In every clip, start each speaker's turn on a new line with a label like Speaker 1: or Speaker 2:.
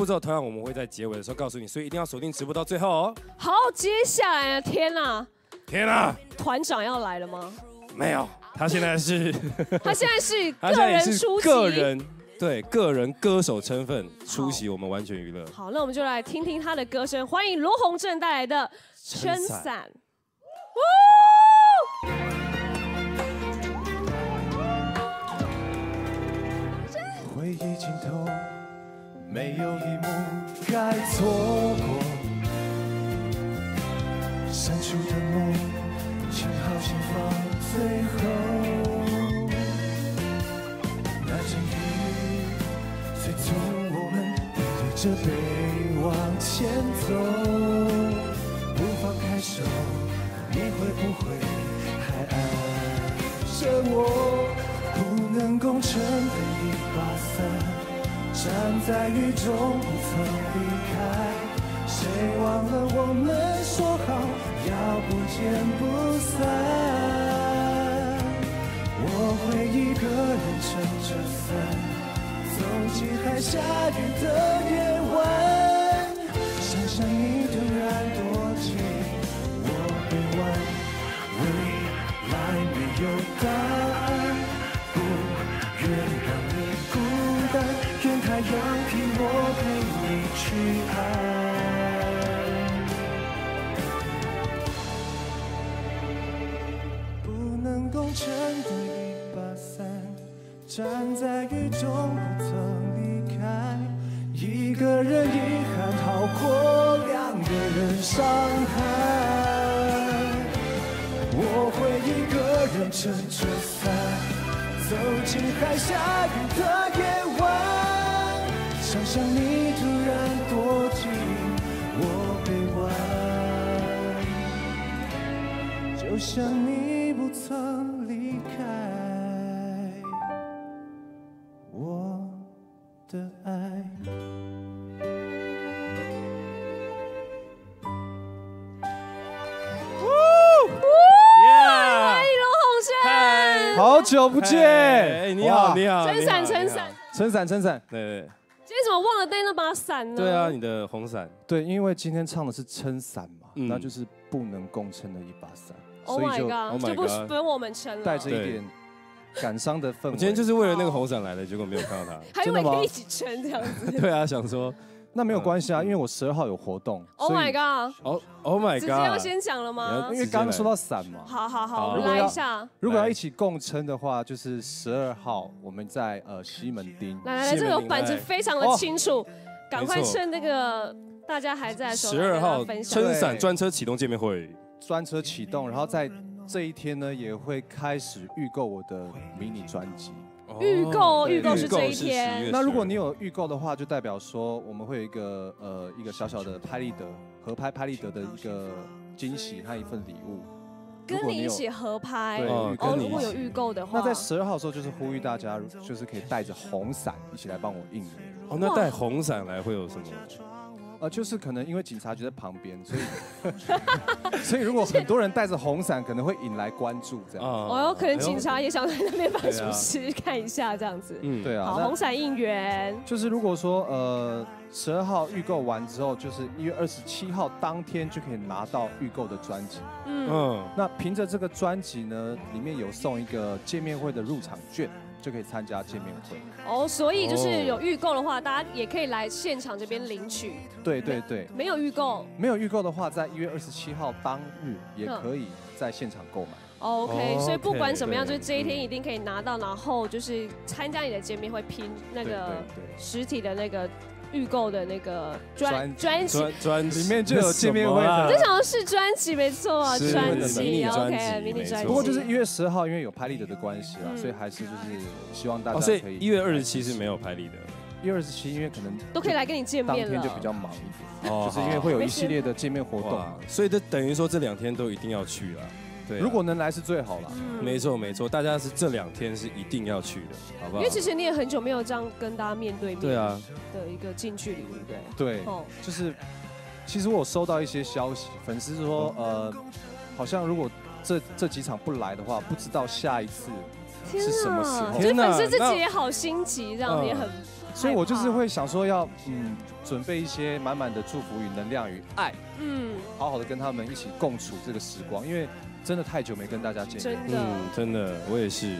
Speaker 1: 步骤同样我们会在结尾的时候告诉你，所以一定要锁定直播到最后哦。
Speaker 2: 好，接下来呢？天哪！
Speaker 1: 天哪！
Speaker 2: 团长要来了吗？
Speaker 1: 没有，他现在是
Speaker 2: 他现在是
Speaker 1: 他
Speaker 2: 个
Speaker 1: 现在是
Speaker 2: 人出击，
Speaker 1: 个人对个人歌手身份出席我们完全娱乐。
Speaker 2: 好，那我们就来听听他的歌声，欢迎罗宏正带来的《撑伞》。
Speaker 3: 回忆尽头，没有一幕该错过。删除的梦，请好先放最后。那阵雨催促我们背对着背往前走，不放开手，你会不会还爱着我？不能共撑的一把伞，站在雨中不曾离开。谁忘了我们说好要不见不散？我会一个人撑着伞，走进海下雨的夜晚。想想你突然多近，我臂弯，未来没有答案。不愿让你孤单，愿太阳陪我陪你去爱。不能共撑的一把伞，站在雨中不曾离开。一个人遗憾好过两个人伤害。我会一个人撑着伞，走进海下雨的夜晚。想想你突然躲进我臂弯，就像你不曾离开我的爱。好久不见！
Speaker 1: 哎，你好，你好，
Speaker 2: 撑伞，撑伞，
Speaker 3: 撑伞，撑伞。
Speaker 1: 对，
Speaker 2: 今天怎么忘了带那把伞呢？
Speaker 1: 对啊，你的红伞。
Speaker 3: 对，因为今天唱的是撑伞嘛，
Speaker 1: 嗯
Speaker 3: 那就是不能共撑的一把伞，
Speaker 2: ，Oh
Speaker 3: 所以
Speaker 2: my
Speaker 3: 就
Speaker 2: god， 就不分我们撑了，
Speaker 3: 带着一点感伤的氛围。
Speaker 1: 我今天就是为了那个红伞来的，结果没有看到他。
Speaker 2: 还以为可以一起撑这样子。
Speaker 1: 对啊，想说
Speaker 3: 那没有关系啊，因为我12号有活动。
Speaker 2: Oh my god！
Speaker 1: Oh my god！
Speaker 2: 直接要先讲了吗？
Speaker 3: 因为刚刚说到伞嘛。
Speaker 2: 好好好，我们来一下。
Speaker 3: 如果要一起共撑的话，就是12号我们在西门町。
Speaker 2: 来，这个板子非常的清楚，赶快趁那个大家还在的时候
Speaker 1: ，12号
Speaker 2: 分享。
Speaker 1: 撑伞专车启动见面会。
Speaker 3: 专车启动，然后在这一天呢，也会开始预购我的迷你专辑。
Speaker 2: 预购是这一天。
Speaker 3: 那如果你有预购的话，就代表说我们会有一个小小的拍立得合拍拍立得的一个惊喜和一份礼物，
Speaker 2: 跟你一起合拍。
Speaker 3: 对，
Speaker 2: 如果有预购的话，
Speaker 3: 那在12号的时候就是呼吁大家，就是可以带着红伞一起来帮我应援。
Speaker 1: 哦，那带红伞来会有什么？
Speaker 3: 就是可能因为警察局在旁边，所以如果很多人带着红伞，可能会引来关注这样。
Speaker 2: 哦，可能警察也想在那边办什么事看一下这样子。
Speaker 3: 嗯，对啊。
Speaker 2: 好，红伞应援。
Speaker 3: 就是如果说12号预购完之后，就是1月27号当天就可以拿到预购的专辑。那凭着这个专辑呢，里面有送一个见面会的入场券。就可以参加见面会
Speaker 2: 哦，所以就是有预购的话，大家也可以来现场这边领取。
Speaker 3: 对对对，
Speaker 2: 没有预购
Speaker 3: 的话，在1月27号当日也可以在现场购买。
Speaker 2: OK， 所以不管怎么样，就是这一天一定可以拿到，然后就是参加你的见面会，拼那个实体的那个。预购的那个专辑
Speaker 3: 里面就有见面会的，
Speaker 2: 这想的是专辑没错啊，专辑 OK 迷你专辑。
Speaker 3: 不过就是1月10号，因为有拍立得的关系啦，所以还是就是希望大家可以。
Speaker 1: 所以1月27是没有拍立得
Speaker 3: ，1月27因为可能
Speaker 2: 都可以来跟你见面了，
Speaker 3: 当天就比较忙一点，就是因为会有一系列的见面活动，
Speaker 1: 所以这等于说这2天都一定要去了。对，
Speaker 3: 如果能来是最好了。
Speaker 1: 没错没错，大家是这2天是一定要去的，好不好？
Speaker 2: 因为其实你也很久没有这样跟大家面对面，
Speaker 1: 对啊
Speaker 2: 的一个近距离，对不对？
Speaker 3: 对，就是其实我有收到一些消息，粉丝说好像如果这几场不来的话，不知道下一次是什么时候。
Speaker 2: 就粉丝自己也好心急，这样也
Speaker 3: 所以我就是会想说要准备一些满满的祝福与能量与爱，好好的跟他们一起共处这个时光，因为真的太久没跟大家见面。
Speaker 1: 真的，我也是，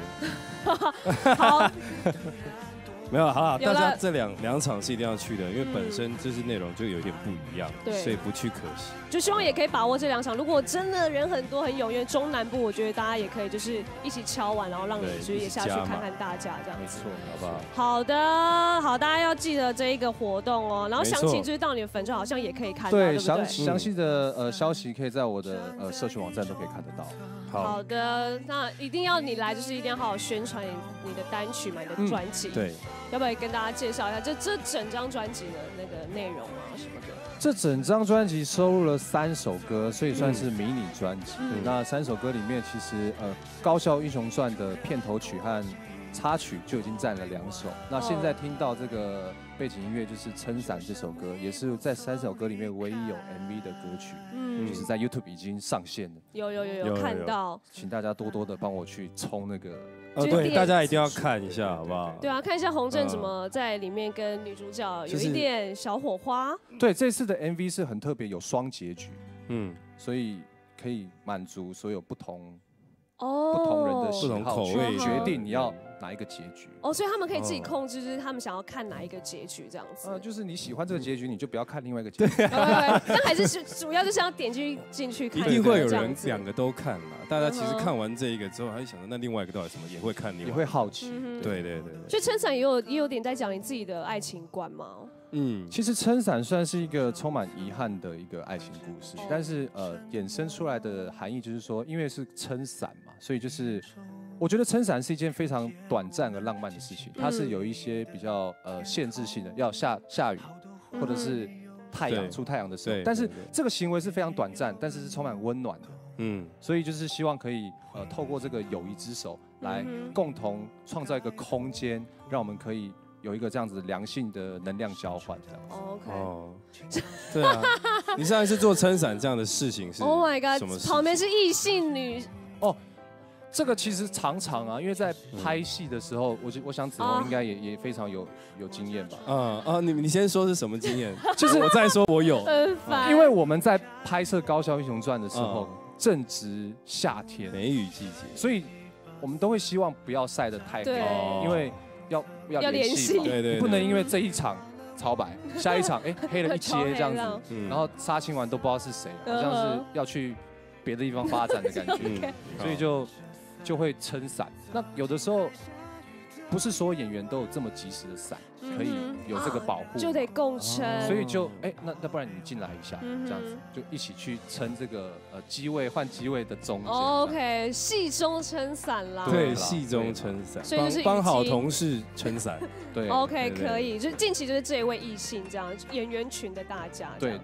Speaker 2: 好。
Speaker 1: 没有，好了，大家这两场是一定要去的，因为本身就是内容就有点不一样，所以不去可惜。
Speaker 2: 就希望也可以把握这2场，如果真的人很多很踊跃，中南部我觉得大家也可以就是一起敲完，然后让你就是也下去看看大家这样子。
Speaker 3: 没错，好不好？
Speaker 2: 好的，好，大家要记得这一个活动哦，然后详情就是到你的粉专好像也可以看到，对不对？
Speaker 3: 详细的消息可以在我的社群网站都可以看得到。
Speaker 2: 好的，那一定要你来，就是一定要好好宣传你的单曲嘛，你的专辑。
Speaker 1: 对，
Speaker 2: 要不要跟大家介绍一下这整张专辑的那个内容啊什么的？
Speaker 3: 这整张专辑收录了3首歌，所以算是迷你专辑。那3首歌里面，其实《高校英雄传》的片头曲和插曲就已经占了2首。那现在听到这个背景音乐就是《撑伞》这首歌，也是在3首歌里面唯一有 MV 的歌曲，就是在 YouTube 已经上线了。
Speaker 2: 有看到，
Speaker 3: 请大家多多的帮我去冲那个。
Speaker 1: 对，大家一定要看一下，好不好？
Speaker 2: 对啊，看一下洪正怎么在里面跟女主角有一点小火花。
Speaker 3: 对，这次的 MV 是很特别，有双结局，所以可以满足所有不同人的喜好，
Speaker 1: 口味，
Speaker 3: 决定你要哪一个结局。
Speaker 2: 所以他们可以自己控制，就是他们想要看哪一个结局这样子。
Speaker 3: 就是你喜欢这个结局，你就不要看另外一个结局。
Speaker 2: 但还是主要就是要点进去看。
Speaker 1: 一定会有人2个都看嘛。大家其实看完这一个之后，还会想到那另外一个到底什么，也会看另外一个，
Speaker 3: 也会好奇。
Speaker 1: 对。
Speaker 2: 所以撑伞也有点在讲你自己的爱情观吗？
Speaker 3: 其实撑伞算是一个充满遗憾的一个爱情故事，但是衍生出来的含义就是说，因为是撑伞嘛，所以就是我觉得撑伞是一件非常短暂而浪漫的事情，它是有一些比较限制性的，要下雨或者是太阳出太阳的时候，但是这个行为是非常短暂，但是是充满温暖的。所以就是希望可以透过这个友谊之手来共同创造一个空间，让我们可以有一个这样子良性的能量交换，这样
Speaker 2: 子。
Speaker 1: 对啊，你上一次做撑伞这样的事情是
Speaker 2: ？Oh my god！ 旁边是异性女。
Speaker 3: 这个其实常常啊，因为在拍戏的时候，我想子龙应该也非常有经验吧。
Speaker 1: 你先说是什么经验？就是我再说我有。
Speaker 3: 因为我们在拍摄《高校英雄传》的时候，正值夏天，
Speaker 1: 梅雨季节，
Speaker 3: 所以我们都会希望不要晒得太黑，因为要联系嘛，
Speaker 1: 对，
Speaker 3: 不能因为这一场超白，下一场黑了一截这样子，然后杀青完都不知道是谁，好像是要去别的地方发展的感觉，所以就会撑伞。那有的时候不是所有演员都有这么及时的伞，可以有这个保护，
Speaker 2: 就得共撑。
Speaker 3: 所以就那不然你进来一下，这样子就一起去撑这个机位换机位的中间。
Speaker 2: OK， 戏中撑伞啦。
Speaker 1: 对，戏中撑伞，
Speaker 2: 所以就是
Speaker 1: 帮好同事撑伞。
Speaker 3: 对
Speaker 2: ，OK， 可以。就近期就是这一位异性这样演员群的大家。
Speaker 3: 对。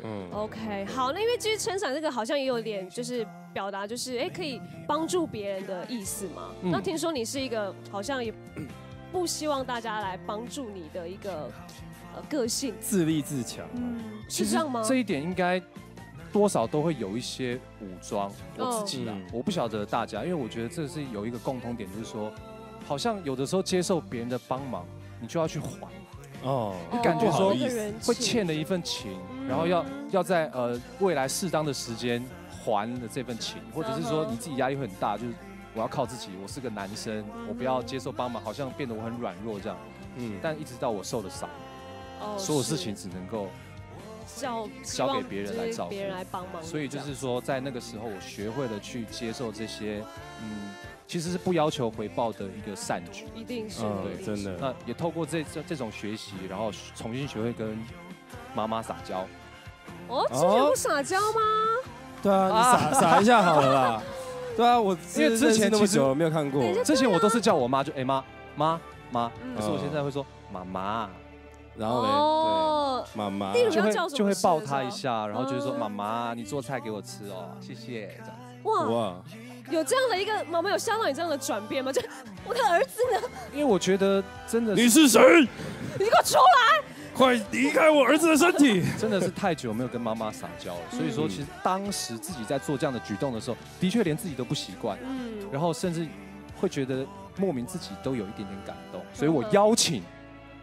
Speaker 2: OK， 好，那因为其实撑伞这个好像也有点就是表达就是可以帮助别人的意思嘛。那听说你是一个好像也不希望大家来帮助你的一个个性，
Speaker 1: 自立自强。
Speaker 2: 是这样吗？
Speaker 3: 这一点应该多少都会有一些武装。我自己啦，我不晓得大家，因为我觉得这是有一个共通点，就是说，好像有的时候接受别人的帮忙，你就要去还。你感觉说会欠了一份情，然后要在未来适当的时间还了这份情，或者是说你自己压力会很大，就是我要靠自己，我是个男生，我不要接受帮忙，好像变得我很软弱这样。但一直到我受了伤，所有事情只能够交给别人来照顾，
Speaker 2: 别人来帮忙。
Speaker 3: 所以就是说，在那个时候，我学会了去接受这些，其实是不要求回报的一个善举。
Speaker 2: 一定是，
Speaker 3: 对，真的。那也透过这种学习，然后重新学会跟妈妈撒娇。
Speaker 2: 之前不撒娇吗？
Speaker 1: 对啊，你撒一下好了啦。对啊，我因为之前那么久没有看过，
Speaker 3: 之前我都是叫我妈，就妈，可是我现在会说妈妈，
Speaker 1: 然后呢，对，妈妈
Speaker 3: 就会抱她一下，然后就是说妈妈，你做菜给我吃哦，谢谢这样子。
Speaker 2: 哇，有这样的一个妈妈有吓到你这样的转变吗？就我的儿子呢？
Speaker 3: 因为我觉得真的，
Speaker 1: 你是谁？
Speaker 2: 你给我出来！
Speaker 1: 快离开我儿子的身体！
Speaker 3: 真的是太久没有跟妈妈撒娇了，所以说其实当时自己在做这样的举动的时候，的确连自己都不习惯，然后甚至会觉得莫名自己都有一点点感动，所以我邀请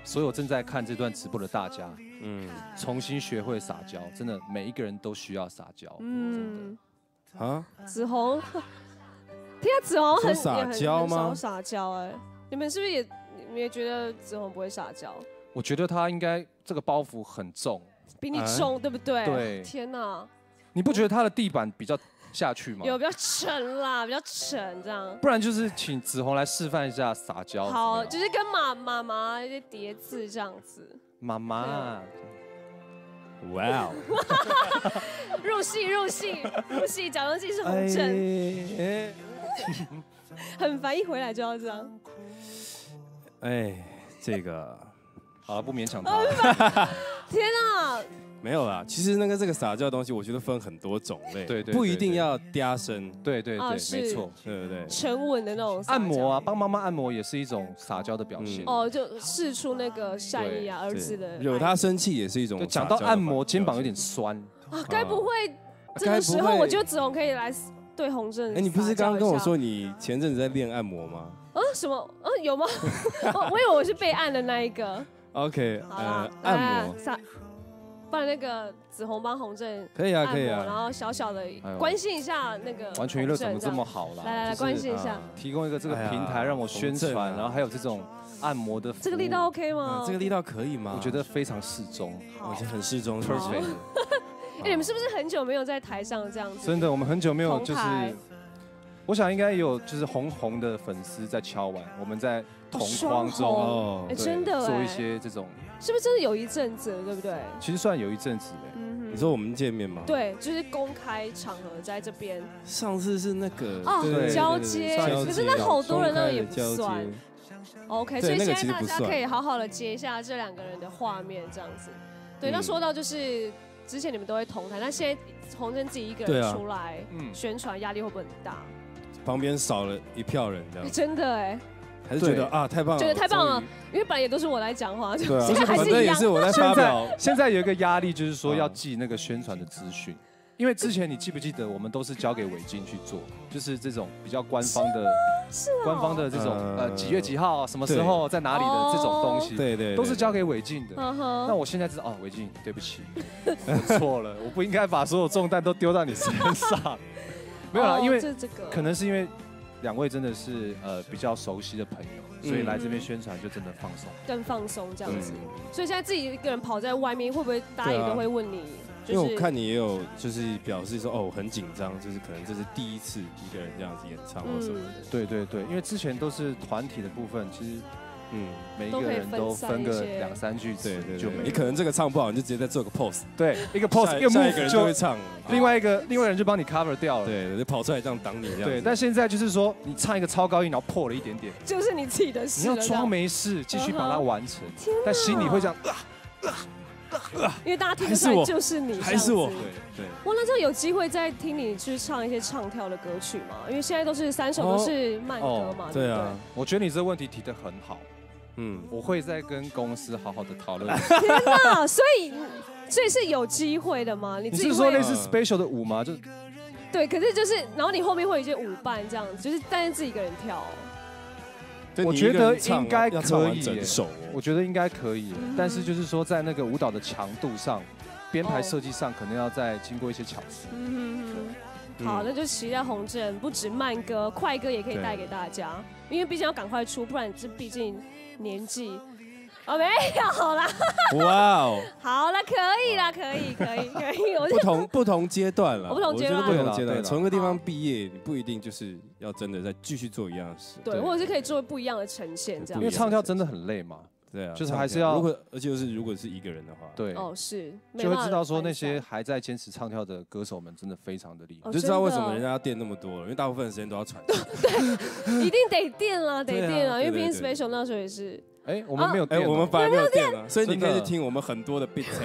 Speaker 4: 所有正在看这段直播的大家，重新学会撒娇，真的每一个人都需要撒娇。
Speaker 1: 啊，
Speaker 2: 子红，听下子红很
Speaker 1: 撒娇吗？
Speaker 2: 少撒娇哎，你们是不是也觉得子红不会撒娇？
Speaker 4: 我觉得他应该这个包袱很重，
Speaker 2: 比你重，对不对？
Speaker 4: 对。
Speaker 2: 天哪，
Speaker 4: 你不觉得他的地板比较下去吗？
Speaker 2: 有比较沉啦，比较沉这样。
Speaker 4: 不然就是请子红来示范一下撒娇。
Speaker 2: 好，就是跟妈妈一些叠字这样子。
Speaker 4: 妈妈。
Speaker 1: 哇哦！
Speaker 2: 入戏，假装自己是洪正，很烦，一回来就要这样。
Speaker 1: 哎，这个
Speaker 4: 好了，不勉强他。
Speaker 2: 天啊！
Speaker 1: 没有啦，其实这个撒娇的东西，我觉得分很多种类，
Speaker 4: 对，
Speaker 1: 不一定要嗲声，
Speaker 4: 对，没错，
Speaker 1: 对不对？
Speaker 2: 沉稳的那种
Speaker 4: 按摩啊，帮妈妈按摩也是一种撒娇的表现。
Speaker 2: 哦，就释出那个善意啊，儿子的
Speaker 1: 惹他生气也是一种。
Speaker 4: 讲到按摩，肩膀有点酸
Speaker 2: 啊，该不会这个时候我觉得子红可以来对洪正？
Speaker 1: 哎，你不是刚刚跟我说你前阵子在练按摩吗？
Speaker 2: 什么？有吗？我以为我是被按的那一个。
Speaker 1: OK， 按摩。
Speaker 2: 不然那个子红帮洪正
Speaker 1: 可以啊，
Speaker 2: 然后小小的关心一下那个
Speaker 4: 完全娱乐怎么这么好啦？
Speaker 2: 来关心一下，
Speaker 4: 提供一个这个平台让我宣传，然后还有这种按摩的服务，
Speaker 2: 这个力道 OK 吗？
Speaker 1: 这个力道可以吗？
Speaker 4: 我觉得非常适中，
Speaker 1: 而且很适中
Speaker 4: ，perfect。
Speaker 2: 哎，你们是不是很久没有在台上这样子？
Speaker 4: 真的，我们很久没有就是。我想应该有就是红的粉丝在敲碗，我们在同框中
Speaker 2: 真的
Speaker 4: 做一些这种，
Speaker 2: 是不是真的有一阵子了，对不对？
Speaker 4: 其实算有一阵子哎。
Speaker 1: 你说我们见面吗？
Speaker 2: 对，就是公开场合在这边。
Speaker 1: 上次是那个
Speaker 2: 交接，可是那好多人那也不算。OK， 所以现在大家可以好好的接一下这两个人的画面，这样子。对，那说到就是之前你们都会同台，那现在洪正自己一个人出来宣传，压力会不会很大？旁边少了一票人这样，真的哎，还是觉得啊太棒了，觉得太棒了，因为本来也都是我来讲话，对啊，反正也是我在发表。
Speaker 4: 现在有一个压力就是说要记那个宣传的资讯，因为之前你记不记得我们都是交给伟晶去做，就是这种比较官方的这种几月几号什么时候在哪里的这种东西，对，都是交给伟晶的。那我现在知道伟晶，对不起，我错了，我不应该把所有重担都丢到你身上。没有啦，因为可能是因为两位真的是比较熟悉的朋友，所以来这边宣传就真的放松，更放松这样子。所以现在自己一个人跑在外面，会不会大家也都会问你？因为我看你也有就是表示说哦很紧张，就是可能这是第一次一个人这样子演唱或什么的。对对对，因为之前都是团体的部分，其实。每一个人都分个2、3句，对，你可能这个唱不好，你就直接再做个 pose， 对，一个 pose， 一个 move 就会唱，另外一个人就帮你 cover 掉了，对，就跑出来这样挡你这样。对，但现在就是说，你唱一个超高音，然后破了一点点，就是你自己的事，你要装没事，继续把它完成，但心里会这样，因为大家听得出来就是你，还是我，对。哇，那这样有机会再听你去唱一些唱跳的歌曲吗？因为现在都是3首都是慢歌嘛，对啊。我觉得你这个问题提得很好。我会再跟公司好好的讨论。天哪，所以是有机会的吗？你是说类似 special 的舞吗？就对，可是就是，然后你后面会有一些舞伴这样子，就是但是自己一个人跳。我觉得应该可以，我觉得应该可以，但是就是说在那个舞蹈的强度上、编排设计上，可能要再经过一些巧思。好，那就期待洪正不止慢歌，快歌也可以带给大家，因为毕竟要赶快出，不然这毕竟。年纪，没有啦。哇哦，好了，可以啦，可以。不同阶段了，不同阶段，从一个地方毕业，你不一定就是要真的再继续做一样的事，对，或者是可以做不一样的呈现，这样。因为唱跳真的很累嘛，对啊，就是还是要，而且如果是一个人的话，对，哦是，就会知道说那些还在坚持唱跳的歌手们真的非常的厉害，就知道为什么人家要垫那么多了，因为大部分的时间都要喘气。对，一定得垫啦，因为毕竟 special 那时候也是。哎，我们没有垫，我们反而没有垫啊，所以你可以去听我们很多的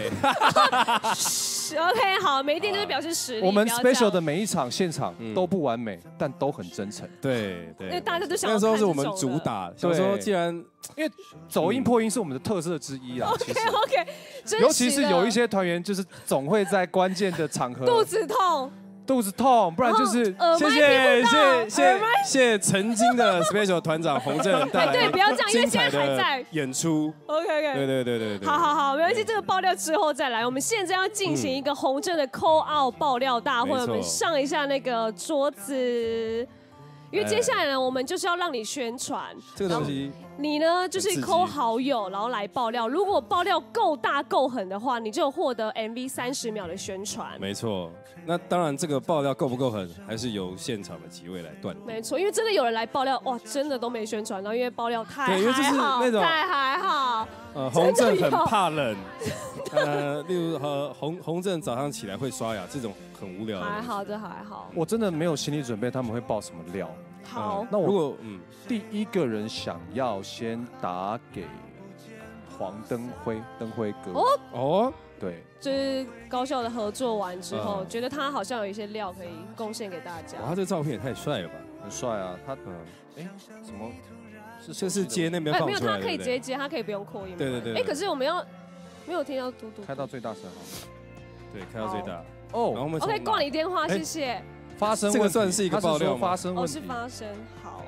Speaker 4: beat。OK， 好，没垫就是表示实力。我们 special 的每一场现场都不完美，但都很真诚。对，因为大家都想那时候是我们主打，想说既然因为走音破音是我们的特色之一啦。OK， 尤其是有一些团员就是总会在关键的场合肚子痛。 肚子痛，不然就是
Speaker 1: 谢谢曾经的 Special 团长洪正带来
Speaker 2: 对，不要这样，因为现在还在
Speaker 1: 演出。
Speaker 2: OK，
Speaker 1: 对，
Speaker 2: 好，没关系，这个爆料之后再来。我们现在要进行一个洪正的 call out 爆料大会，我们上一下那个桌子。因为接下来呢，我们就是要让你宣传
Speaker 1: 这个东西。
Speaker 2: 你呢，就是扣好友，然后来爆料。如果爆料够大够狠的话，你就有获得 MV 30秒的宣传。
Speaker 1: 没错，那当然这个爆料够不够狠，还是由现场的几位来断定。
Speaker 2: 没错，因为真的有人来爆料，哇，真的都没宣传到，因为爆料太
Speaker 1: 对，因为就是那种
Speaker 2: 太还好。
Speaker 1: 洪正很怕冷，例如洪正早上起来会刷牙，这种很无聊的。
Speaker 2: 还好，这还好。
Speaker 4: 我真的没有心理准备，他们会爆什么料。
Speaker 2: 好，
Speaker 4: 那我如果第一个人想要先打给黄登辉哥。
Speaker 1: 哦，
Speaker 4: 对，
Speaker 2: 就是高校的合作完之后，觉得他好像有一些料可以贡献给大家。
Speaker 1: 哇，他这照片也太帅了吧！
Speaker 4: 很帅啊，他什么？
Speaker 1: 这是接那边放出来的。
Speaker 2: 没有，他可以直接接，他可以不用扩音。
Speaker 1: 对。
Speaker 2: 可是我们要没有听到嘟嘟。
Speaker 4: 开到最大声好。
Speaker 1: 对，开到最大。
Speaker 4: 哦，
Speaker 1: 然后我们
Speaker 2: OK 挂你电话，谢谢。
Speaker 4: 发生
Speaker 1: 这个算是一个爆料吗？
Speaker 4: 发生问题。
Speaker 2: 是发生，好。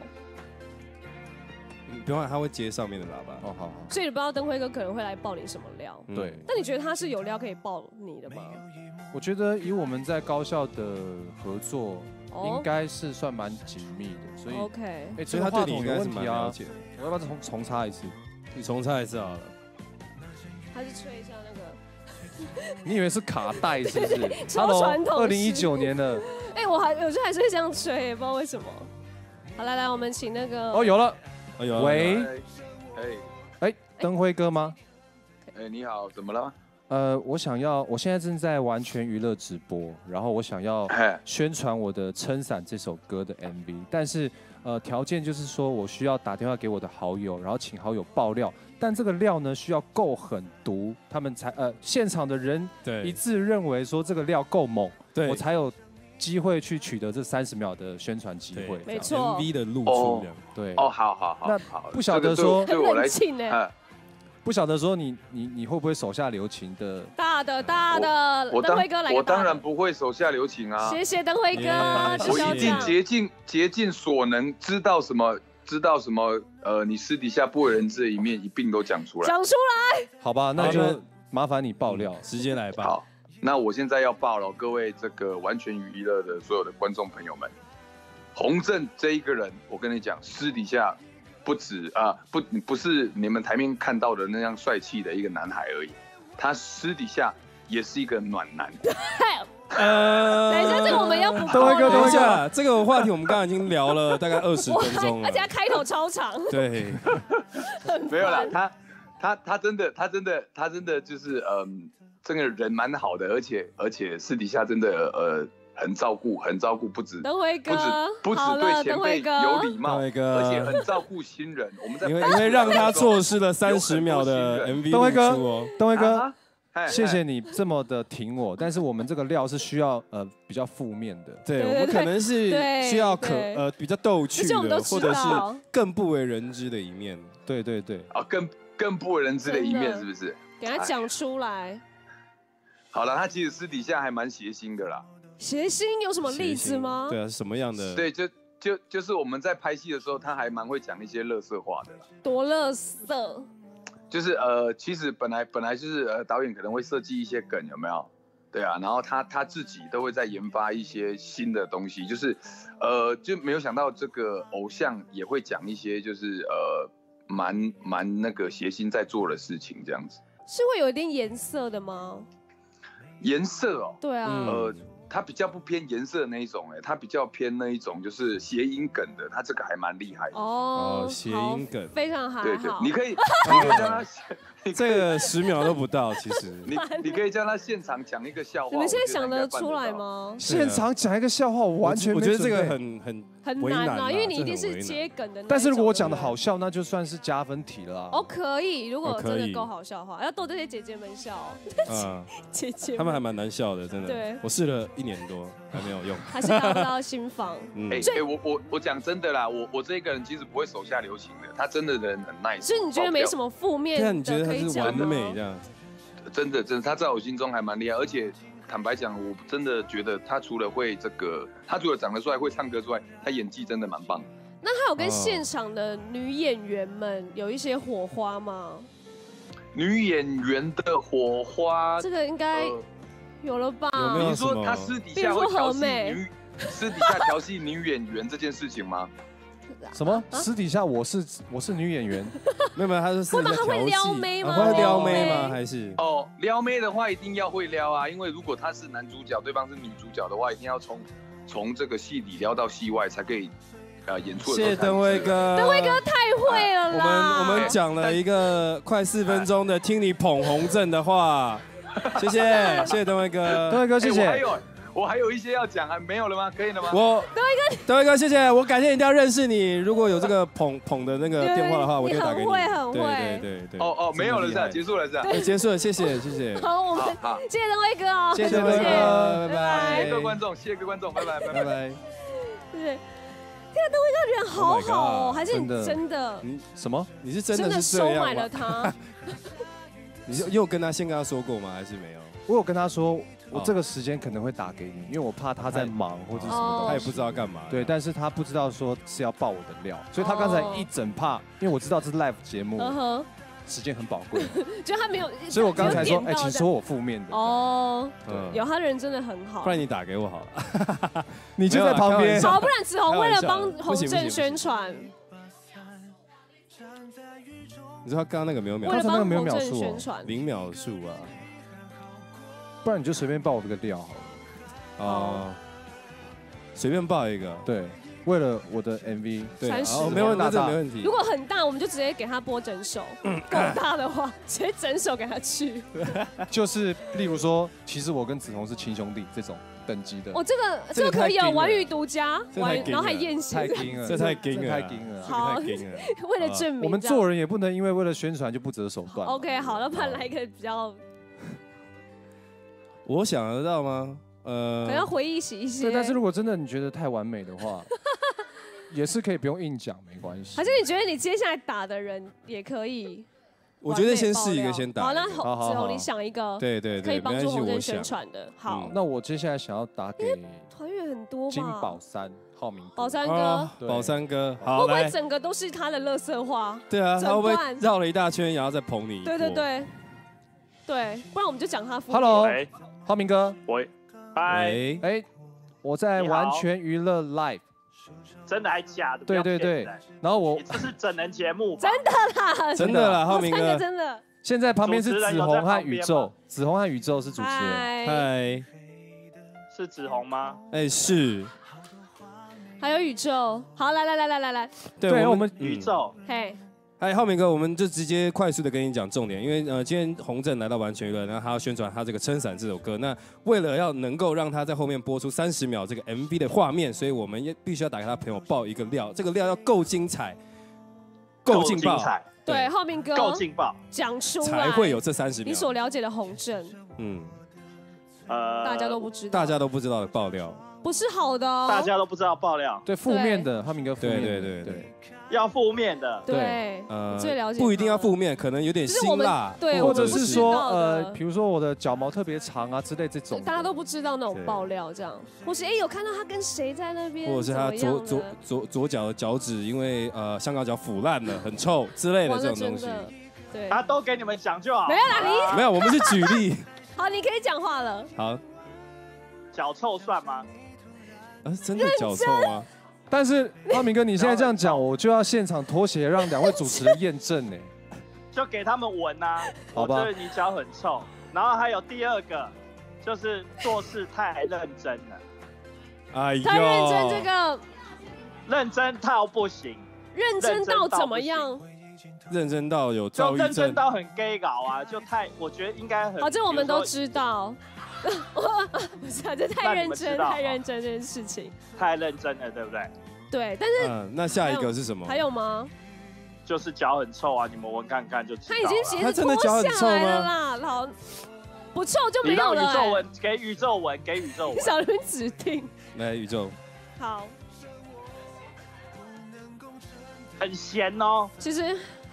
Speaker 1: 不用，他会接上面的喇叭。
Speaker 4: 哦，好。
Speaker 2: 所以你不知道登辉哥可能会来爆你什么料。
Speaker 4: 对。
Speaker 2: 那你觉得他是有料可以爆你的吗？
Speaker 4: 我觉得以我们在高校的合作，应该是算蛮紧密的，所以
Speaker 2: OK。
Speaker 1: 所以他对你应该是蛮了解的。
Speaker 4: 我要不要重插一次？
Speaker 1: 你重插一次好了。
Speaker 2: 还是吹一下那个？
Speaker 4: 你以为是卡带是不是？
Speaker 2: 超传统。
Speaker 4: 2019年的。
Speaker 2: 有时候还是会这样吹，不知道为什么。好，来，我们请那个。
Speaker 4: 哦，有了。喂。登辉哥吗？
Speaker 5: 你好，怎么了？
Speaker 4: 我现在正在完全娱乐直播，然后我想要宣传我的《撑伞》这首歌的 MV， 但是条件就是说我需要打电话给我的好友，然后请好友爆料，但这个料呢需要够狠毒，他们才现场的人一致认为说这个料够猛，我才有机会去取得这30秒的宣传机会。
Speaker 2: 没错
Speaker 1: ，MV 的露出这样。
Speaker 4: 对。
Speaker 5: 好。
Speaker 4: 那不晓得说
Speaker 5: 对我来
Speaker 2: 讲。
Speaker 4: 不晓得说你会不会手下留情的？
Speaker 2: 大的，登辉哥来。
Speaker 5: 我当然不会手下留情啊！
Speaker 2: 谢谢登辉哥，
Speaker 5: 我一定竭尽所能，知道什么，你私底下不为人知的一面一并都讲出来。
Speaker 2: 讲出来。
Speaker 4: 好吧，那就麻烦你爆料，
Speaker 1: 直接来吧。
Speaker 5: 好，那我现在要爆了，各位这个完全娱乐的所有的观众朋友们，洪正这一个人，我跟你讲，私底下。不是你们台面看到的那样帅气的一个男孩而已，他私底下也是一个暖男。
Speaker 2: 等一下，这个我们要补。
Speaker 1: 等一下，这个话题我们刚刚已经聊了大概20分钟了，
Speaker 2: 而且他开头超长。
Speaker 1: 对，
Speaker 5: 没有啦，他真的就是这个人蛮好的，而且私底下真的很照顾，不止
Speaker 2: 登辉哥，
Speaker 5: 不止对前辈有礼貌，而且很照顾新人。我们在
Speaker 1: 因为让他错失了30秒的 MV
Speaker 4: 登辉哥，登辉
Speaker 5: 哥，
Speaker 4: 谢谢你这么的挺我，但是我们这个料是需要比较负面的，
Speaker 1: 对我们可能是需要比较逗趣的，或者是更不为人知的一面。
Speaker 4: 对。
Speaker 5: 啊，更不为人知的一面是不是？
Speaker 2: 给他讲出来。
Speaker 5: 好了，他其实私底下还蛮邪心的啦。
Speaker 2: 邪心有什么例子吗？
Speaker 1: 对啊，什么样的？
Speaker 5: 对，就是我们在拍戏的时候，他还蛮会讲一些垃圾话的啦。
Speaker 2: 多垃圾？
Speaker 5: 就是其实本来就是导演可能会设计一些梗，有没有？对啊，然后他自己都会在研发一些新的东西，就是就没有想到这个偶像也会讲一些就是蛮那个邪心在做的事情，这样子。
Speaker 2: 是会有一点颜色的吗？
Speaker 5: 颜色哦，
Speaker 2: 对啊，
Speaker 5: 它比较不偏颜色的那一种，它比较偏那一种就是谐音梗的，它这个还蛮厉害的
Speaker 2: 哦，
Speaker 1: 谐音梗
Speaker 2: 非常还好。
Speaker 5: 对，你可以叫他，
Speaker 1: 这个10秒都不到，其实
Speaker 5: 你可以叫他现场讲一个笑话。
Speaker 2: 你们现在想得出来吗？
Speaker 4: 现场讲一个笑话，我完全
Speaker 1: 我觉得这个
Speaker 2: 很难啊，因为你一定是接梗的。
Speaker 4: 但是如果我讲的好笑，那就算是加分题了。
Speaker 2: 哦，可以，如果真的够好笑的话，要逗这些姐姐们笑。姐姐，
Speaker 1: 他们还蛮难笑的，真的。
Speaker 2: 对，
Speaker 1: 我试了1年多，还没有用，
Speaker 2: 还是达不到心房。
Speaker 5: 我讲真的啦，我这个人其实不会手下留情的，他真的人很 nice。
Speaker 2: 所以你觉得没什么负面？
Speaker 1: 对啊，你觉得他是完美这样？
Speaker 5: 真的，他在我心中还蛮厉害，而且坦白讲，我真的觉得他除了长得帅、会唱歌之外，他演技真的蛮棒。
Speaker 2: 那他有跟现场的女演员们有一些火花吗？
Speaker 5: 女演员的火花，
Speaker 2: 这个应该有了吧？
Speaker 1: 有没有
Speaker 5: 你说他私底下会调戏女演员这件事情吗？
Speaker 4: 什么？私底下我是女演员？
Speaker 1: 没有，他是私底下
Speaker 2: 会撩妹吗？
Speaker 1: 会撩妹吗？还是
Speaker 5: 撩妹的话一定要会撩啊，因为如果他是男主角，对方是女主角的话，一定要从这个戏里撩到戏外才可以。演出的时候，
Speaker 1: 谢谢登辉哥，
Speaker 2: 登辉哥太会了啦！
Speaker 1: 我们讲了一个快4分钟的听你捧红正的话，谢谢登辉哥，
Speaker 4: 登辉哥谢谢。
Speaker 5: 我还有一些要讲，没有了吗？可以了吗？
Speaker 1: 登辉哥谢谢，我改天一定要认识你。如果有这个捧的那个电话的话，我就打给你。
Speaker 2: 很会，
Speaker 5: 对。没有了是吧？结束了是吧？
Speaker 1: 结束了，谢谢。
Speaker 2: 好，我们谢谢登辉哥哦，
Speaker 1: 谢谢登辉哥，拜拜。
Speaker 5: 谢谢各位观众，拜拜。
Speaker 2: 谢谢。这个登辉哥人好好哦，还是你真的？
Speaker 4: 什么？
Speaker 1: 你是真的是
Speaker 2: 收买了他？
Speaker 1: 你又先跟他说过吗？还是没有？
Speaker 4: 我有跟他说，我这个时间可能会打给你，因为我怕他在忙或者什么东西，
Speaker 1: 他也不知道干嘛。
Speaker 4: 对，但是他不知道说是要爆我的料，所以他刚才一整怕，因为我知道这是 live 节目，时间很宝贵，
Speaker 2: 就他没有，
Speaker 4: 所以我刚才说，请说我负面的。
Speaker 2: 有他人真的很好，
Speaker 1: 不然你打给我好了，
Speaker 4: 你就在旁边。
Speaker 2: 好，不然子红为了帮洪正宣传。
Speaker 1: 你知道他刚刚那个没有秒，
Speaker 4: 刚才那个没有秒数
Speaker 1: ，0秒数啊。
Speaker 4: 不然你就随便爆我这个料好了。
Speaker 1: 随便爆一个。
Speaker 4: 对，为了我的 MV。
Speaker 1: 对，没问题。
Speaker 2: 如果很大，我们就直接给他播整首；够大的话，直接整首给他去。
Speaker 4: 就是例如说，其实我跟子彤是亲兄弟这种等级的。
Speaker 2: 这个可以有玩语独家，然后还验血。
Speaker 4: 太硬了，
Speaker 1: 这太硬了。
Speaker 2: 好，为了证明，
Speaker 4: 我们做人也不能因为了宣传就不择手段。
Speaker 2: OK， 好了，不然来一个比较。
Speaker 1: 我想得到吗？
Speaker 2: 可能要回忆起一些。
Speaker 4: 对，但是如果真的你觉得太完美的话，也是可以不用硬讲，没关系。
Speaker 2: 还是你觉得你接下来打的人也可以？
Speaker 1: 我觉得先试一个，先打。
Speaker 2: 好，那子红你想一个，
Speaker 1: 对，
Speaker 2: 可以帮助洪正宣传的。好，
Speaker 4: 那我接下来想要打给
Speaker 2: 团员很多吧。
Speaker 4: 金宝山、浩明、
Speaker 2: 宝山哥，
Speaker 1: 宝山哥，
Speaker 2: 会不会整个都是他的垃圾话？
Speaker 1: 对啊，他会不会绕了一大圈，然后再捧你？
Speaker 2: 对，不然我们就讲他。
Speaker 4: Hello。浩明哥，
Speaker 6: 喂，嗨，
Speaker 4: 我在完全娱乐 live，
Speaker 6: 真的还假的？
Speaker 4: 对，然后
Speaker 6: 这是整人节目，
Speaker 2: 真的啦，
Speaker 1: 浩明哥，
Speaker 2: 真的。
Speaker 4: 现在旁边是子红和宇宙，子红和宇宙是主持人，
Speaker 1: 嗨，
Speaker 6: 是子红吗？
Speaker 1: 是，
Speaker 2: 还有宇宙，好，来，
Speaker 4: 对，我们
Speaker 6: 宇宙，
Speaker 1: 浩明哥，我们就直接快速的跟你讲重点，因为今天洪正来到完全娱乐，然后他要宣传他这个《撑伞》这首歌。那为了要能够让他在后面播出30秒这个 MV 的画面，所以我们也必须要打给他朋友爆一个料，这个料要够精彩，够劲爆。
Speaker 2: 对，浩明哥
Speaker 6: 够劲爆，
Speaker 2: 讲出来
Speaker 1: 才会有这30秒。
Speaker 2: 你所了解的洪正，大家都不知
Speaker 1: 道的爆料，
Speaker 2: 不是好的哦。
Speaker 6: 大家都不知道爆料，
Speaker 4: 对，负面的，浩明哥负面的，
Speaker 1: 对。
Speaker 6: 要负面的，
Speaker 2: 对，最了解
Speaker 1: 不一定要负面，可能有点辛辣，
Speaker 2: 对，
Speaker 4: 或者是说比如说我的脚毛特别长啊之类这种，
Speaker 2: 大家都不知道那种爆料这样，或是有看到他跟谁在那边，
Speaker 1: 或者是他左脚的脚趾因为香港脚腐烂了很臭之类的这种东西，
Speaker 2: 对，
Speaker 6: 他都给你们讲就好，
Speaker 2: 没有啦，
Speaker 1: 没有，我们是举例。
Speaker 2: 好，你可以讲话了。
Speaker 1: 好，
Speaker 6: 脚臭算吗？
Speaker 1: 真的脚臭吗？
Speaker 4: 但是浩明哥，你现在这样讲，我就要现场脱鞋让2位主持人验证呢。
Speaker 6: 就给他们闻啊，
Speaker 4: 好吧？
Speaker 6: 我觉得你脚很臭。然后还有第2个，就是做事太认真了。
Speaker 1: 哎呦，
Speaker 2: 太认真，这个
Speaker 6: 认真到不行。
Speaker 2: 认真到怎么样？
Speaker 1: 认真到有躁郁症。
Speaker 6: 就认真到很 gay 搞啊，就太，我觉得应该很。
Speaker 2: 好，这我们都知道。不是啊，这太认真这件事情，
Speaker 6: 太认真了，对不对？
Speaker 2: 对，但是
Speaker 1: 那下一个是什么？
Speaker 2: 还有吗？
Speaker 6: 就是脚很臭啊，你们闻看看就知道。
Speaker 2: 他已经鞋子脱下来了啦，老不臭就没有了。
Speaker 6: 宇宙闻，给宇宙闻，给宇宙闻。
Speaker 2: 小人指定。
Speaker 1: 来，宇宙。
Speaker 2: 好。
Speaker 6: 很咸哦。
Speaker 2: 其实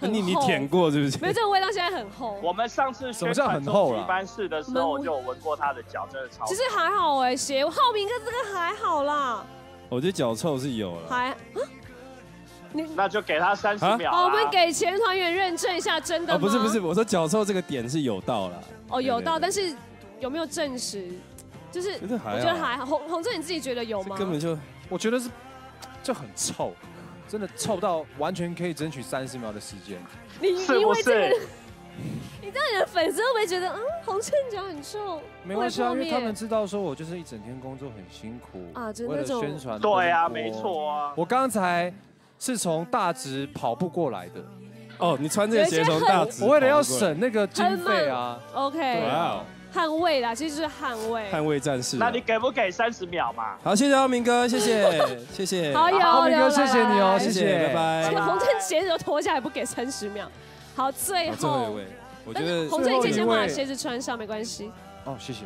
Speaker 1: 你舔过是不是？
Speaker 2: 没有，这个味道现在很厚。
Speaker 6: 我们上次
Speaker 4: 什么叫很厚啦
Speaker 6: 一般试的时候，我就有闻过他的脚，真的超。
Speaker 2: 其实还好哎，浩明哥这个还好啦。
Speaker 1: 我觉得脚臭是有了。
Speaker 6: 那就给他30秒。
Speaker 2: 好，我们给前团员认证一下，真的吗？
Speaker 1: 不是，我说脚臭这个点是有到了。
Speaker 2: 哦，有到，但是有没有证实？就是我觉得还好。洪正你自己觉得有吗？
Speaker 1: 根本就，
Speaker 4: 我觉得是就很臭，真的臭到完全可以争取30秒的时间。
Speaker 2: 你因为这个，你这样你的粉丝会不会觉得，洪正脚很臭？
Speaker 4: 没关系啊，因为他们知道说我就是一整天工作很辛苦
Speaker 2: 啊，
Speaker 4: 为了宣传。
Speaker 6: 对啊，没错啊。
Speaker 4: 我刚才是从大直跑步过来的。
Speaker 1: 哦，你穿这个鞋从大直，
Speaker 4: 我为了要省那个经费啊。
Speaker 2: OK。哇。捍卫啦，其实就是捍卫。
Speaker 1: 捍卫战士。
Speaker 6: 那你给不给30秒嘛？
Speaker 1: 好，谢谢浩明哥，谢谢。
Speaker 2: 好，
Speaker 4: 浩明哥，谢谢你哦，谢谢，
Speaker 1: 拜拜。
Speaker 2: 这个洪正鞋子都脱下来，不给30秒。好，最后
Speaker 1: 一位，我觉得
Speaker 2: 洪正你可以先把鞋子穿上，没关系。
Speaker 4: 哦，谢谢。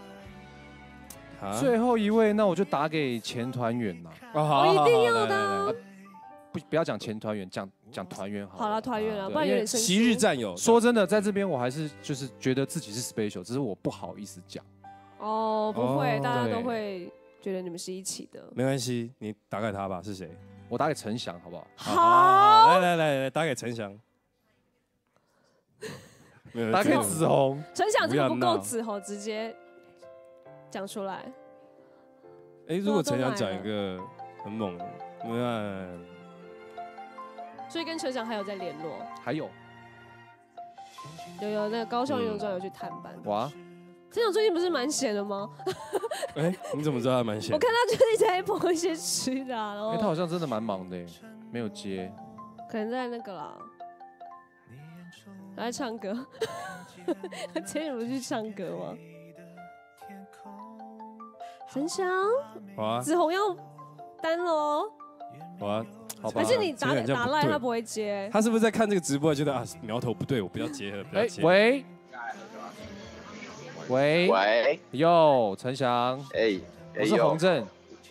Speaker 4: 最后一位，那我就打给前团员啦。
Speaker 2: 好，一定要的。
Speaker 4: 不要讲前团员，讲团员好。
Speaker 2: 好了，团员了，不然有点生气。
Speaker 1: 昔日战友，
Speaker 4: 说真的，在这边我还是就是觉得自己是 special， 只是我不好意思讲。
Speaker 2: 哦，不会，大家都会觉得你们是一起的。
Speaker 1: 没关系，你打给他吧，是谁？
Speaker 4: 我打给陈翔，好不好？
Speaker 2: 好，
Speaker 1: 来，打给陈翔。
Speaker 4: 打给子红。
Speaker 2: 陈翔这个不够紫红，直接讲出来。
Speaker 1: 如果陈翔讲一个很猛的，
Speaker 2: 所以跟陈翔还有在联络，
Speaker 4: 还有
Speaker 2: 那个高校运动专有去探班。
Speaker 4: 哇，
Speaker 2: 陈翔最近不是蛮闲的吗？
Speaker 1: 你怎么知道他蛮闲？
Speaker 2: 我看他最近在播一些吃的，然后
Speaker 4: 他好像真的蛮忙的，没有接，
Speaker 2: 可能在那个啦，来唱歌。他今天不是去唱歌吗？陈翔，子红要单喽。
Speaker 1: 好吧，
Speaker 2: 还是你打赖他不会接？
Speaker 1: 他是不是在看这个直播，觉得苗头不对，我不要接了，不要接。
Speaker 4: 喂，哟，陈翔，我是洪正。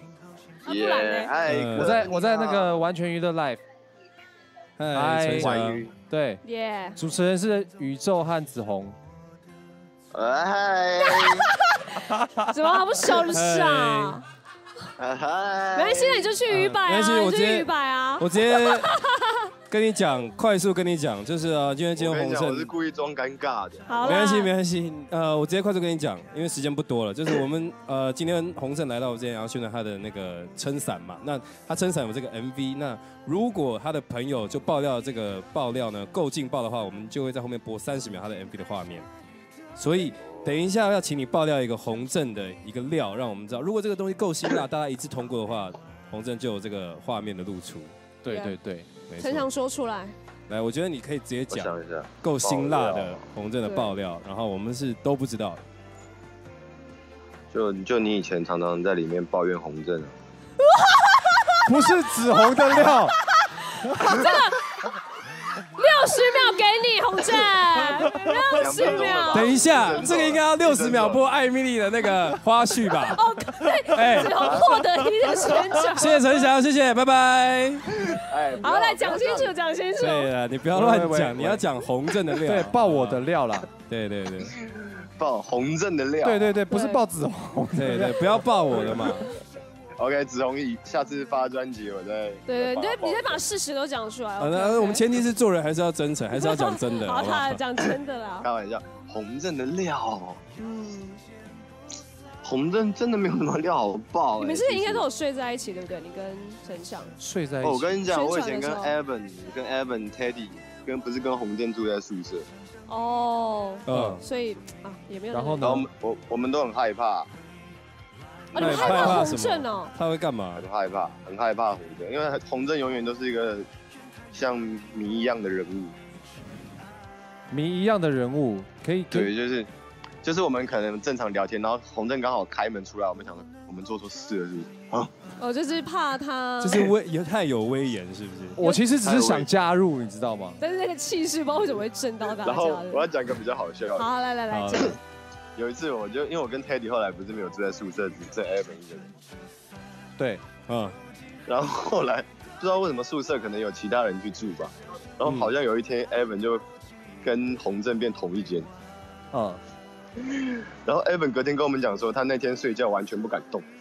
Speaker 4: 我在那个完全娱乐 live。
Speaker 1: 嗨，陈翔。
Speaker 4: 对，主持人是宇宙和子红。
Speaker 5: 嗨。
Speaker 2: 怎么还不收拾没关系，那你就去鱼摆啊，你就去鱼摆啊。
Speaker 1: 我直接跟你讲，快速跟你讲，就是今天洪正，
Speaker 5: 我是故意装尴尬的。
Speaker 2: 好，
Speaker 1: 没关系，我直接快速跟你讲，因为时间不多了，就是我们今天洪正来到我这边，然后宣传他的那个撑伞嘛，那他撑伞有这个 MV， 那如果他的朋友就爆料这个爆料呢够劲爆的话，我们就会在后面播30秒他的 MV 的画面，所以。等一下，要请你爆料一个洪正的一个料，让我们知道，如果这个东西够辛辣，大家一致通过的话，洪正就有这个画面的露出。
Speaker 4: 对，
Speaker 2: 陈翔说出来。
Speaker 1: 来，我觉得你可以直接讲够辛辣的洪正的爆料，然后我们是都不知道
Speaker 5: 的。就你以前常常在里面抱怨洪正
Speaker 4: 不是紫红的料。
Speaker 2: 这个60秒给你，洪正，60秒。
Speaker 1: 等一下，这个应该要60秒播艾米丽的那个花絮吧？
Speaker 2: 哦，对，子红获得1的宣传。
Speaker 1: 谢谢陈翔，谢谢，拜拜。
Speaker 2: 好，来讲清楚，讲清楚。
Speaker 1: 对了，你不要乱讲，你要讲洪正的料。
Speaker 4: 对，爆我的料啦。
Speaker 1: 对，
Speaker 5: 爆洪正的料。
Speaker 4: 对，不是爆紫红。
Speaker 1: 对，不要爆我的嘛。
Speaker 5: OK， 子红，下次发专辑我再。
Speaker 2: 对，你再把事实都讲出来。
Speaker 1: 那我们前提是做人还是要真诚，还是要讲真的。
Speaker 2: 好，他讲真的啦。
Speaker 5: 开玩笑，洪正的料，洪正真的没有什么料好爆。
Speaker 2: 你们之前应该都有睡在一起，对不对？你跟陈翔
Speaker 4: 睡在一起。
Speaker 5: 我跟你讲，我以前跟 Evan、Teddy 不是跟洪正住在宿舍。
Speaker 2: 所以也没有。
Speaker 4: 然后呢？
Speaker 5: 我们都很害怕。
Speaker 2: 你们害怕洪正哦？
Speaker 1: 他会干嘛？
Speaker 5: 很害怕洪正，因为洪正永远都是一个像谜一样的人物。
Speaker 4: 谜一样的人物可以。
Speaker 5: 对，就是我们可能正常聊天，然后洪正刚好开门出来，我们想我们做错事了是不是？
Speaker 2: 就是怕他，
Speaker 1: 就是太有威严，是不是？
Speaker 4: 我其实只是想加入，你知道吗？
Speaker 2: 但是那个气势不知道为什么会震到大家。
Speaker 5: 然后我要讲一个比较好笑的。
Speaker 2: 好，来讲。
Speaker 5: 有一次，因为我跟 Teddy 后来不是没有住在宿舍，只剩 Evan 一个人。
Speaker 4: 对，
Speaker 5: 然后后来
Speaker 7: 不知道为什么宿舍可能有其他人去住吧，然后好像有一天 Evan 就跟洪正变同一间，然后 Evan 隔天跟我们讲说，他那天睡觉完全不敢动。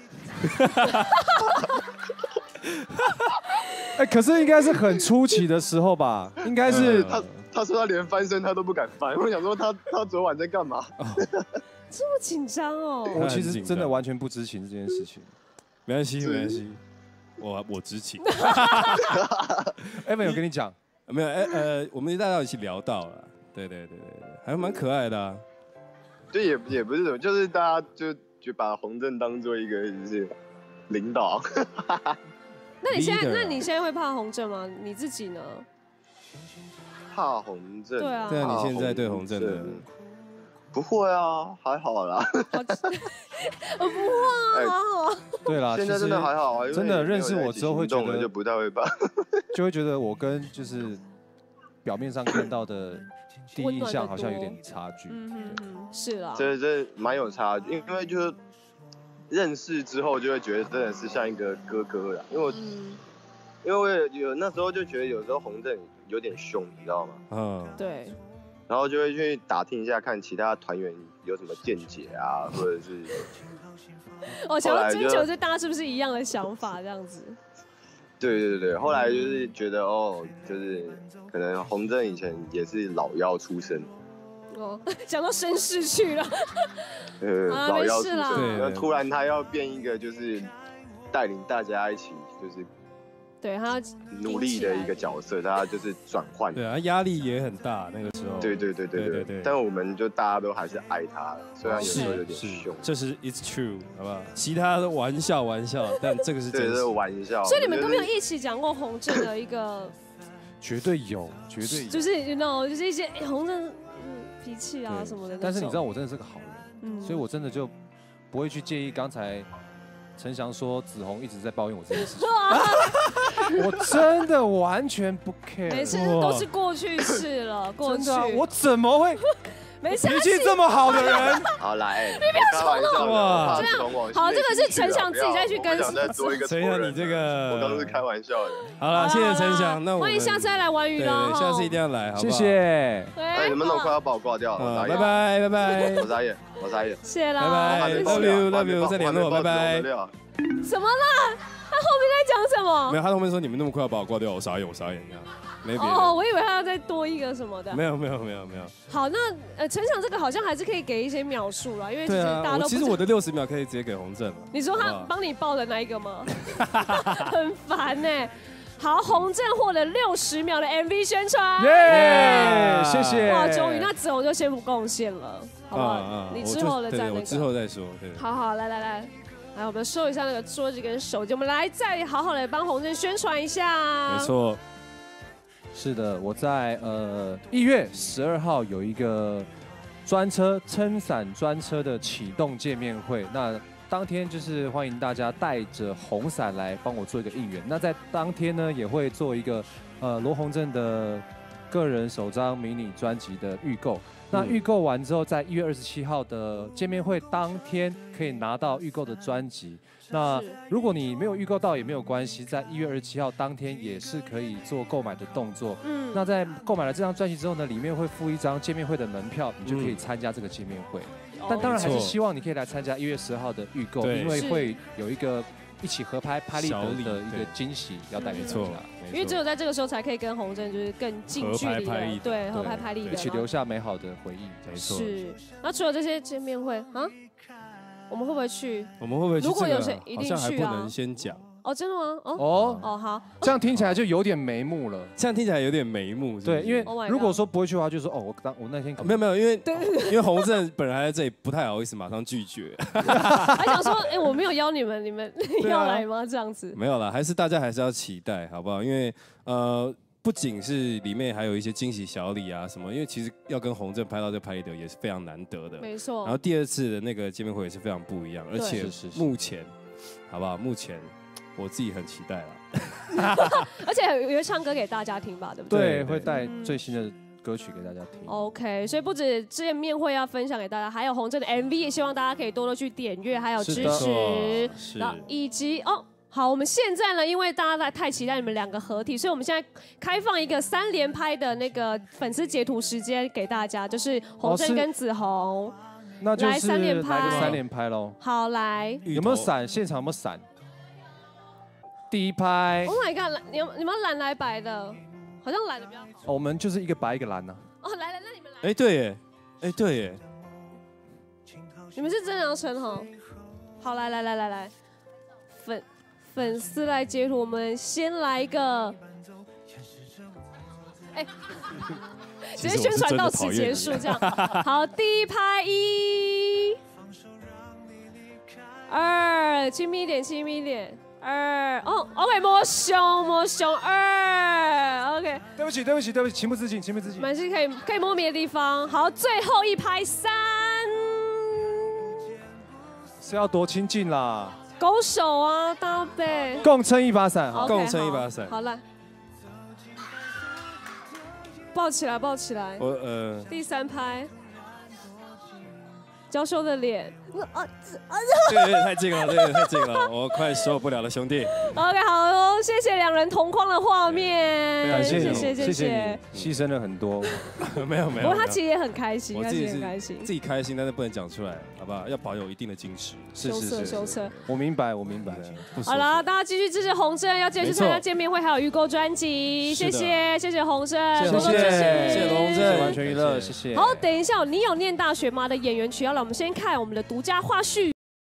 Speaker 4: 可是应该是很初期的时候吧？应该是
Speaker 7: 他说他连翻身他都不敢翻，我想说他昨晚在干嘛？
Speaker 2: 这么紧张哦！
Speaker 4: 我其实真的完全不知情这件事情。
Speaker 1: 没关系，没关系，我知情。
Speaker 4: Evan 有跟你讲？
Speaker 1: 没有，我们大家一起聊到了，对，还蛮可爱的啊。
Speaker 7: 就也不是什么，就是大家就把洪正当做一个就是领导。
Speaker 2: 那你现在会怕洪正吗？你自己呢？
Speaker 7: 怕洪正？
Speaker 2: 对啊，
Speaker 1: 你现在对洪正的
Speaker 7: 不会啊，还好啦。
Speaker 2: 我不会啊，还好。
Speaker 4: 对啦，
Speaker 7: 现在真的还好啊，
Speaker 4: 真的认识我之后会觉得
Speaker 7: 就不太会怕，
Speaker 4: 就会觉得我跟就是表面上看到的第一印象好像有点差距。
Speaker 2: 是啦，
Speaker 7: 这蛮有差距，因为就是认识之后就会觉得真的是像一个哥哥啦，因为我有那时候就觉得有时候洪正有点凶，你知道吗？
Speaker 2: 对。
Speaker 7: 然后就会去打听一下，看其他团员有什么见解啊，或者是
Speaker 2: 想要追求，就大家是不是一样的想法这样子？
Speaker 7: 对，后来就是觉得就是可能洪正以前也是老妖出身。
Speaker 2: 讲到绅士去了。
Speaker 7: 老妖出身，
Speaker 2: 那
Speaker 7: 突然他要变一个就是带领大家一起就是。
Speaker 2: 对他
Speaker 7: 努力的一个角色，他就是转换。
Speaker 1: 对啊，压力也很大那个时候。
Speaker 7: 对。但我们就大家都还是爱他，虽然有时候有点凶。
Speaker 1: 这是 it's true， 好不好？其他的玩笑，但这个是真的。
Speaker 7: 对，这是玩笑。
Speaker 2: 所以你们都没有一起讲过洪正的一个？
Speaker 4: 绝对有。
Speaker 2: 就是就是一些洪正脾气啊什么的。
Speaker 4: 但是你知道我真的是个好人，所以我真的就不会去介意刚才陈翔说子弘一直在抱怨我这件事情。我真的完全不 care，
Speaker 2: 没事，都是过去式了，过去。
Speaker 4: 我怎么会？
Speaker 2: 没事，
Speaker 4: 脾气这么好的人。
Speaker 7: 好来，
Speaker 2: 你不要冲动
Speaker 7: 哇！
Speaker 2: 这样好，这个是陈翔自己再去跟。
Speaker 7: 想再多一个
Speaker 1: 陈翔，你这个
Speaker 7: 我刚刚是开玩笑的。
Speaker 1: 好了，谢谢陈翔，那我
Speaker 2: 欢迎下次再来玩鱼喽。
Speaker 1: 下次一定要来，好不好？
Speaker 4: 谢谢。
Speaker 7: 你们都快要把我挂掉了，
Speaker 1: 拜拜。我
Speaker 7: 傻眼。
Speaker 2: 谢谢啦，
Speaker 1: 拜拜 ，love you，再联络，拜拜。
Speaker 2: 什么啦？他后面在讲什么？
Speaker 1: 没有，他后面说你们那么快要把我挂掉，我傻眼这样，没别的。
Speaker 2: 我以为他要再多一个什么的。
Speaker 1: 没有。
Speaker 2: 好，那陈翔这个好像还是可以给一些描述啦，因为其实大家都
Speaker 1: 其实我的60秒可以直接给洪正了。
Speaker 2: 你说他帮你报的那一个吗？很烦呢。好，洪正获得60秒的 MV 宣传，
Speaker 4: 耶，谢谢。
Speaker 2: 哇，终于，那子弘就先不贡献了，好不好？你之后的再那个。
Speaker 1: 我之后再说。对。
Speaker 2: 好，来，我们收一下那个桌子跟手机，我们来再好好的帮洪正宣传一下。
Speaker 1: 没错。
Speaker 4: 是的，我在1月12号有一个撑伞专车的启动见面会，那当天就是欢迎大家带着红伞来帮我做一个应援。那在当天呢，也会做一个罗洪正的个人首张迷你专辑的预购。那预购完之后，在1月27号的见面会当天可以拿到预购的专辑。那如果你没有预购到也没有关系，在1月27号当天也是可以做购买的动作。那在购买了这张专辑之后呢，里面会附一张见面会的门票，你就可以参加这个见面会。但当然还是希望你可以来参加1月10号的预购，因为会有一个一起合拍拍立得的一个惊喜要带给大家。
Speaker 2: 因为只有在这个时候才可以跟洪正就是更近距离的，对，合拍拍立得，
Speaker 4: 一起留下美好的回忆。
Speaker 1: 没错。
Speaker 2: 是。那除了这些见面会啊，我们会不会去？
Speaker 1: 如
Speaker 2: 果有谁一定去啊？
Speaker 1: 好像还不能先讲。
Speaker 2: 真的吗？好，
Speaker 4: 这样听起来就有点眉目了。
Speaker 1: 对，
Speaker 4: 因为如果说不会去的话，就说我那天
Speaker 1: 没有，因为洪正本人还在这里，不太好意思马上拒绝。
Speaker 2: 还想说，我没有邀你们，你们要来吗？这样子
Speaker 1: 没有啦，大家还是要期待，好不好？因为不仅是里面还有一些惊喜小礼啊什么，因为其实要跟洪正拍到这拍立得也是非常难得的，
Speaker 2: 没错。
Speaker 1: 然后第2次的那个见面会也是非常不一样，而且目前，好不好？目前。我自己很期待了，
Speaker 2: 而且也会唱歌给大家听吧，对不对？
Speaker 4: 对，会带最新的歌曲给大家听。
Speaker 2: OK， 所以不止见面会要分享给大家，还有洪正的 MV， 也希望大家可以多多去点阅，还有支持。然后以及好，我们现在呢，因为大家太期待你们两个合体，所以我们现在开放一个3连拍的那个粉丝截图时间给大家，就是洪正跟子红。
Speaker 4: 那就是
Speaker 2: 来3连拍，
Speaker 4: 来个3连拍喽。
Speaker 2: 好，来，
Speaker 4: 有没有闪？现场有没有闪？第一拍。
Speaker 2: Oh my god， 你们蓝来白的，好像蓝的比较。
Speaker 4: 我们就是一个白一个蓝呢。
Speaker 2: 哦，来，那你们来。
Speaker 1: 哎，对耶，哎，对耶。
Speaker 2: 你们是真的要成哈？好，来，粉丝来截图，我们先来一个，哎，直接宣传到此结束，这样。好，第一拍1、2，亲密一点，2，哦 ，OK， 摸胸2 ，OK。
Speaker 4: 对不起，情不自禁。
Speaker 2: 没关系，可以摸别的地方。好，最后一拍3，
Speaker 4: 是要多亲近啦。
Speaker 2: 勾手啊，搭配，
Speaker 4: 共撑一把伞，
Speaker 1: 共撑一把伞。
Speaker 2: 好来，抱起来。第3拍，娇羞的脸。
Speaker 1: 这个有点太近了，我快受不了了，兄弟。
Speaker 2: OK， 好哦，谢谢2人同框的画面，
Speaker 4: 感谢你，
Speaker 2: 谢谢
Speaker 4: 你，牺牲了很多。
Speaker 1: 没有。
Speaker 2: 不过他其实也很开心，
Speaker 1: 我自己是自己开心，但是不能讲出来，好不好？要保有一定的矜持。
Speaker 2: 羞涩。
Speaker 4: 我明白。
Speaker 2: 好了，大家继续支持洪正，要继续参加见面会，还有预购专辑。谢谢洪正，多多支持，
Speaker 1: 谢谢洪正，
Speaker 4: 完全娱乐，谢谢。
Speaker 2: 好，等一下，你有念大学吗的演员曲要来，我们先看我们的独家花絮。